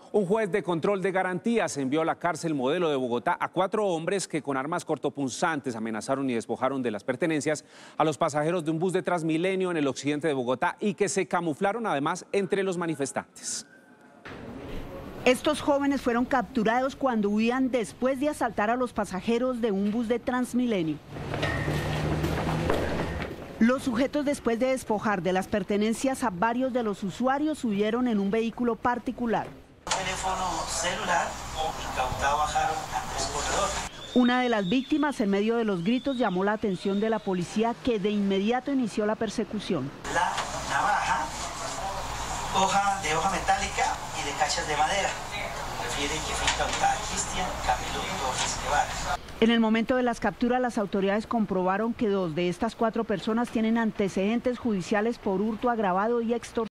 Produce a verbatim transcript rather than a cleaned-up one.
Un juez de control de garantías envió a la cárcel Modelo de Bogotá a cuatro hombres que con armas cortopunzantes amenazaron y despojaron de las pertenencias a los pasajeros de un bus de Transmilenio en el occidente de Bogotá y que se camuflaron además entre los manifestantes. Estos jóvenes fueron capturados cuando huían después de asaltar a los pasajeros de un bus de Transmilenio. Los sujetos, después de despojar de las pertenencias a varios de los usuarios, huyeron en un vehículo particular. Teléfono celular incautado bajaron al corredor. Una de las víctimas, en medio de los gritos, llamó la atención de la policía, que de inmediato inició la persecución. La navaja, hoja de hoja metálica y de cachas de madera. Refiere que fue incautada Cristian Camilo Torres Guevara. En el momento de las capturas, las autoridades comprobaron que dos de estas cuatro personas tienen antecedentes judiciales por hurto agravado y extorsión.